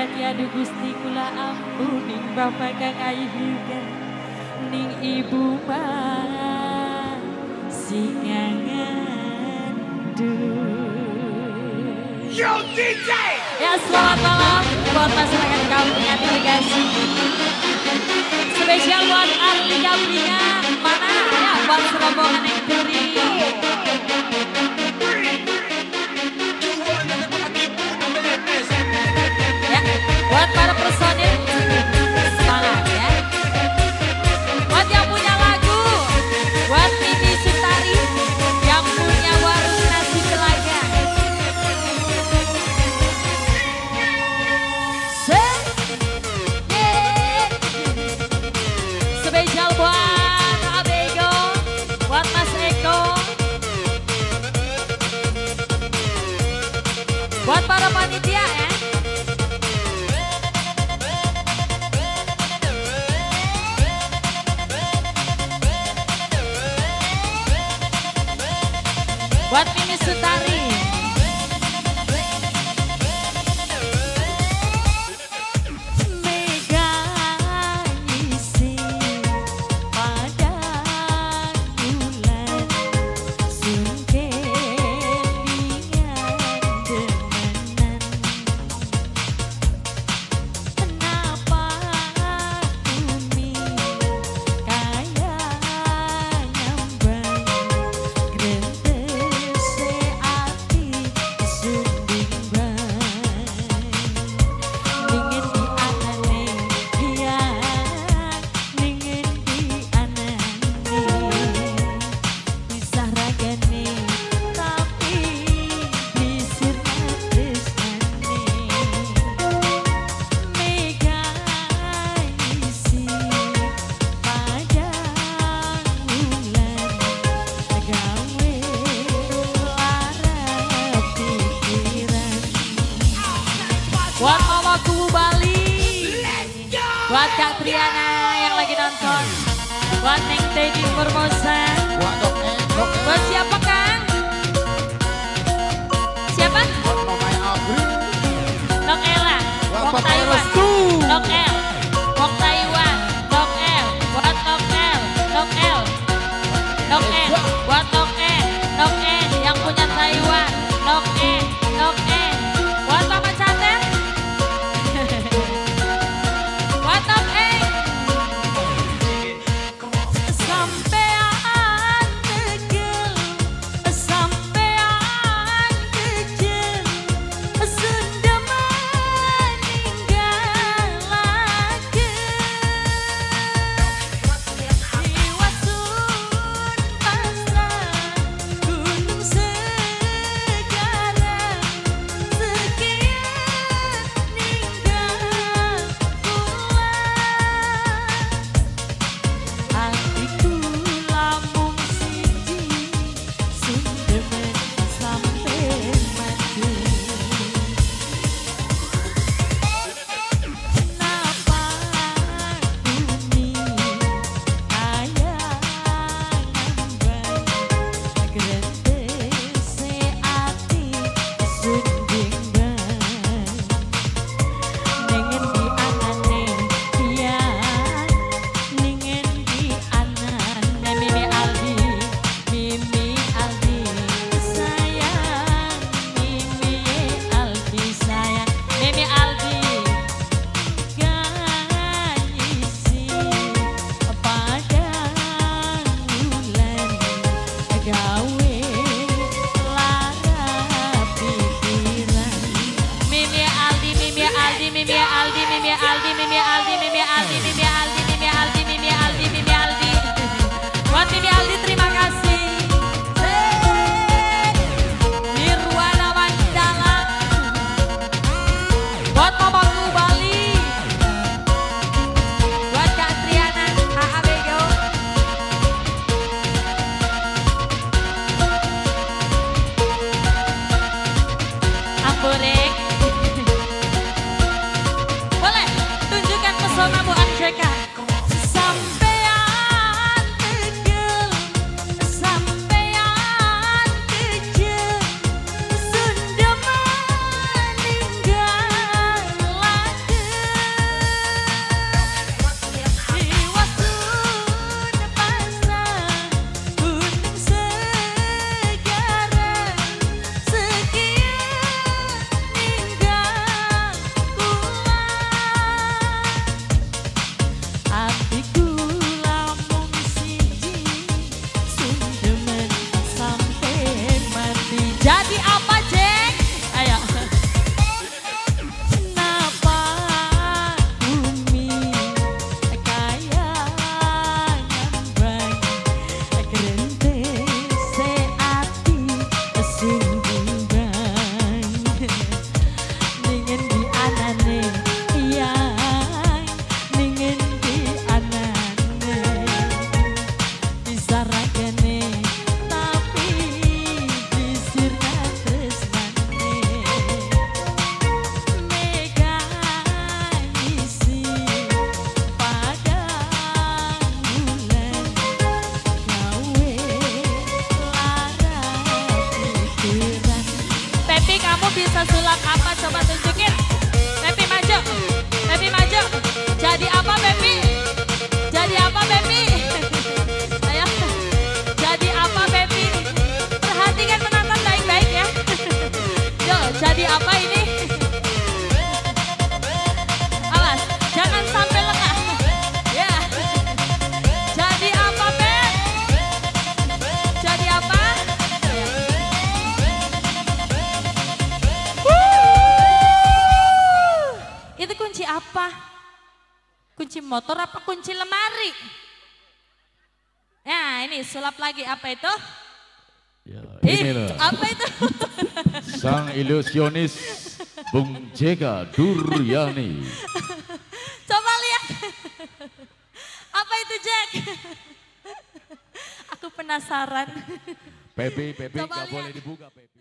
tiadu Gusti kula ampuning Bapak kang ayu juga ning ibu mah singangandu. Yo DJ! Ya selamat malam buat masyarakat kampung Irigasi. Spesial buat Arti Gabrinya mana ya buat serombongan yang teri. Ya buat para personil semangat ya. Buat yang punya lagu, buat Mimi Sutari yang punya warung nasi Telaga. Spesial buat Abego, buat Mas Eko, buat para panitia ya. Buat Mimi Sutari. Buat Mama Kubu Bali, buat Kak Triana yang lagi nonton, buat Neng Teddy Formosa, buat siapa Kang? Siapa? Buat Mama Abril. Nok Ella, Wong Taiwan, Nok El, Wong Taiwan, Nok El, buat Nok El, Nok El, Nok El, buat Nok El, Nok El yang punya Taiwan, Nok El, Nok El, buat Mama Catet. Sampean tegel bisa sulap apa? Coba tunjukin. Pepi maju. Pepi maju. Jadi apa Pepi? Jadi apa Pepi? Ayo. Jadi apa Pepi? Perhatikan menonton baik-baik ya. Yo, jadi apa ini? Awas, jangan sampai lengah. Ya. Jadi apa Pep? Jadi apa? Itu kunci apa? Kunci motor apa kunci lemari? Nah ini sulap lagi, apa itu? Ya, inilah Apa itu? sang ilusionis Bung Jega Duryani. Coba lihat. Apa itu Jack? Aku penasaran. Pepi, Coba gak lihat. boleh dibuka Pepi.